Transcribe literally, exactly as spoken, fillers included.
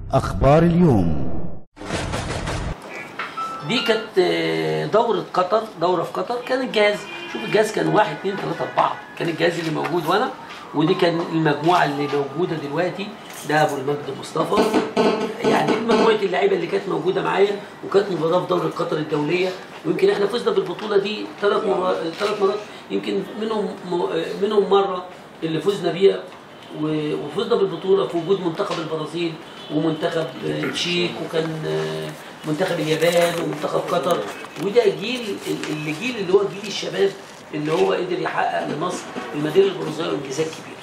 أخبار اليوم. دي كانت دورة قطر، دورة في قطر. كان الجهاز، شوف الجهاز كان واحد اتنين تلاتة أربعة، كان الجهاز اللي موجود وأنا، ودي كان المجموعة اللي موجودة دلوقتي. ده أبو المجد مصطفى، يعني مجموعة اللعيبة اللي كانت موجودة معايا، وكانت مباراة في دورة قطر الدولية. ويمكن احنا فزنا بالبطولة دي ثلاث مرات ثلاث مرات يمكن منهم منهم مرة اللي فزنا بيها، وفزنا بالبطولة في وجود منتخب البرازيل ومنتخب تشيك، وكان منتخب اليابان ومنتخب قطر. وده جيل اللي جيل اللي هو جيل الشباب اللي هو قدر يحقق لمصر الميداليه البرونزيه وانجازات كبيره.